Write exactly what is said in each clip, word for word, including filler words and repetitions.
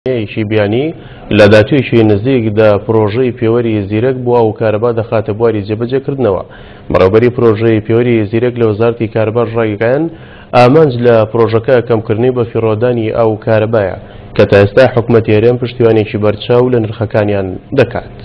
ئیشی بیانی لە داهاتوویەکی نزیکدا پرۆژەی پێوەری زیرەک بووە و کارەبا دەخاتە بواری جێبەجێکردنەوە. بەڕێوەبەری پرۆژەی پێوەری زیرەک لە وەزارەتی کارەبا ڕایگەیاند ئامانج لە پرۆژەکە کەمکردنی بە فیڕۆدانی ئاو کارەبایە کە تا ئێستا حکوومەتی هەرێم پشتیوانێکی بەرچاو لە نرخەکانیان دەکات.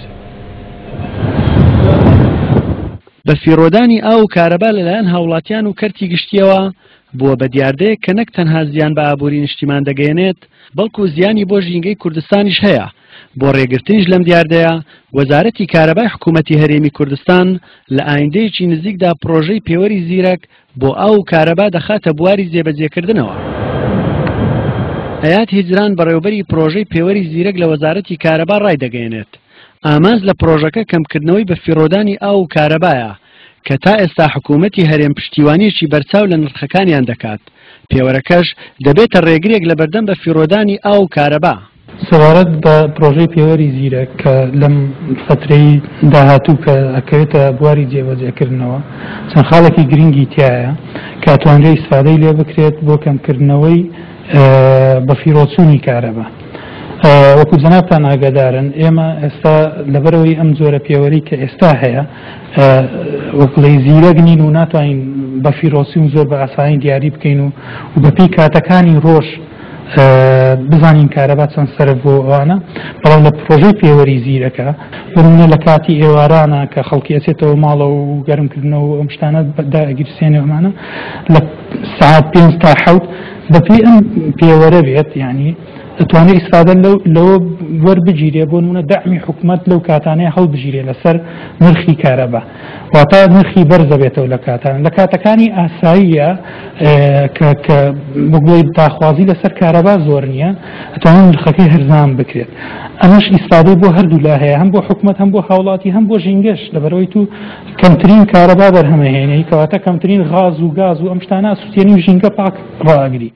بە فیڕۆدانی ئاو کارەبا لەلایەن هاوڵاتیان و کەرتی گشتیەوە بووە بە دیاردەیە کە نەک تەنها زیان بە ئابووری نیشتیمان دەگەیەنێت بەڵکو زیانی بۆ ژینگەی کوردستانیش هەیە. بۆ ڕێگرتنیش لەم دیاردەیە وەزارەتی کارەبای حکوومەتی هەرێمی کوردستان لە ئایندەیەکی نزیکدا پرۆژەی پێوەری زیرەک بۆ ئاو کارەبا دەخاتە بواری جێبەجێکردنەوە. هەیات هیجران بەڕێوەبەری پرۆژەی پێوەری زیرەک لە وەزارەتی کارەبا ڕایدەگەیەنێت ئامانج لە پرۆژەکە کەمکردنەوەی بە فیڕۆدانی ئاو کارەبایە کە تا ئێستا حکوومەتی هەرێم پشتیوانیەکی بەرچاو لە نرخەکانیان دەکات. پێوەرەکەش دەبێتە ڕێگرێک لە بەردەم بە فیڕۆدانی ئاو کارەبا. سەبارەت بە پرۆژەی پێوەری زیرەک کە لەم فترەی داهاتوو کە ئەکەوێتە بواری جێبەجێکردنەوە چەند خاڵێکی گرنگی تایە کە ئەتوانرێ ئیسفادەی لێ بکرێت بۆ کەمکردنەوەی بە فیڕۆچوونی کارەبا. وەکو جەنابتان ئاگادارن ئێمە ئێستا لەبەرەوەی ئەم جۆرە پێوەری کە ئێستا هەیە وەکڵی زیرەک نین و ناتوانین بە فیڕۆچوون زۆر بە ئاسایی دیاری بکەین و بەپی کاتەکانی ڕۆژ بزانین کارەبا چەند سەرف بۆ ئەوانە. بەڵام لە پرۆژەی پێوەری زیرەکە بمونە لە کاتی ئێوارانە کە خەڵکی ئەچێتەوە ماڵە و گەرمکردنەوە و ئەم شتانە داگیرسێنێ ئەمانە لە ساعات پێنج تا حەوت بەپی ئەم پێوەرە بێت یعنی ئەتوانێت ئیسفادە لەوە وەربگیرێ بۆ نمونە دەعمی حکوومەت لەو کاتانەیە هەڵبژیرێ لەسەر نرخی کارەبا واتە نرخی بەرزە بێتەوە لە کاتان لە کاتەکانی ئاساییە کە بگوڵی داخوازی لەسەر کارەبا زۆر نییە ئەتوانێت نرخەکەی هەرزان بکرێت. ئەمەش ئیسفادەی بۆ هەردوو لا هەیە هەم بۆ حکوومەت هەم بۆ هاوڵاتی هەم بۆ ژینگەش لەبەرەوەی تو کەمترین کارەبا بەرهەمەهێنەی کەواتە کەمترین غاز و گاز و ئەم شتانە سووتێنی و ژینگە پاک ڕاگری.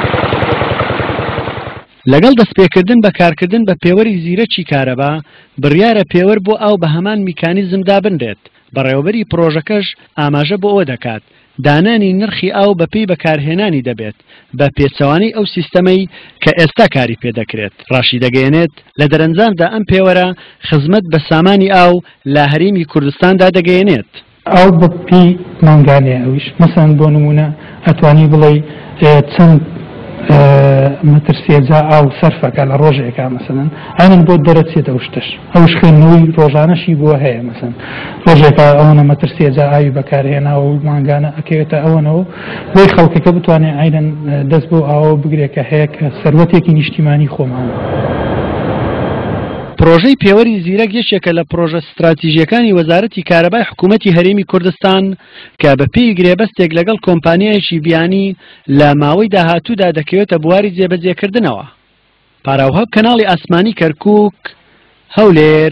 لەگەڵ دەستپێکردن بە کارکردن بە پێوەری زیرەکی کارەبا بڕیارە پێوەر بۆ ئاو بە هەمان میکانیزمدا بنرێت. بەڕێوەبەری پرۆژەکەش ئاماژە بۆ ئەوە دەکات دانانی نرخی ئاو بەپێی بەکارهێنانی دەبێت بە پێچەوانەی ئەو سیستەمەی کە ئێستا کاری پێ دەکرێت. ڕاشی دەگەیەنێت لە دەرەنجامدا ئەم پێوەرە خزمەت بە سامانی ئاو لە هەرێمی کوردستاندا دەگەیەنێت. ئاو بەپی مانگانەیە ئەویش مەسەن بۆ نمونە ئەتوانی بڵێ چەند متر سێجا ئاو سەرفەکە لە ڕۆژێکە مەسەن ئەنن بۆ دەرەچێتە شتش ئەوش خوێندنەوەی ڕۆژانەشی بۆ هەیە مەسەن ڕۆژێکە ئەوەنە مەتر سێجا ئاوی بەکارهێنا و مانگانە ئەکەوێتە ئەوەنەوە بۆی خەڵکەکە بتوانێت ئایدەن دەست بۆ ئاوە بگرێکە هەیە کە سەروەتێکی نیشتیمانی خۆمان. پرۆژەی پێوەری زیرەک یەکێکە لە پرۆژە استراتیژیەکانی وەزارەتی کارەبای حکوومەتی هەرێمی کوردستان کە بەپێی گرێبەستێک لەگەڵ کۆمپانیایەکی بیانی لە ماوەی داهاتوودا دەکەوێتە بواری جێبەجێکردنەوە. پاراوهەب کەناڵی ئاسمانی کەرکووک هەولێر.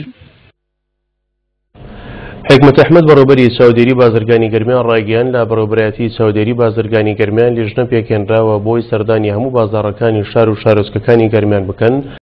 حکمت ئەحمەد بەڕێوەبەری چاودێری بازرگانی گەرمیان ڕایگەیاند لە بەڕێوەبەرایەتی چاودێری بازرگانی گەرمیان لیژنە پێکهێنراوە بۆی سەردانی هەموو بازاڕەکانی شار و شارۆچکەکانی گەرمیان بکەن